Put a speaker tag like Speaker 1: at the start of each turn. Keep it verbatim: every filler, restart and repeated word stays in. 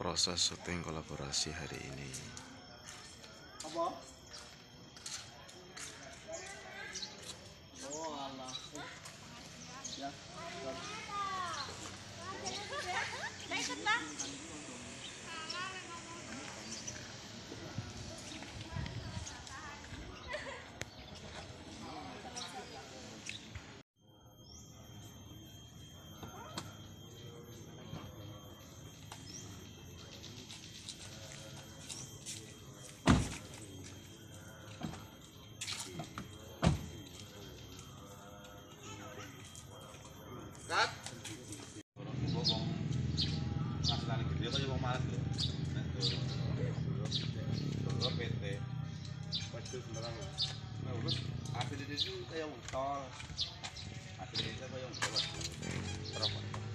Speaker 1: proses syuting kolaborasi hari ini.
Speaker 2: Apa? Oh alah. Ya.
Speaker 3: Ikut lah.
Speaker 2: Kat. Gua wong ngasilan gede kaya wong malas lho. Nek tur P T. Pasti sembarang. Nah, terus asli itu kayak wong tol. Asli itu kayak wong tol. Terus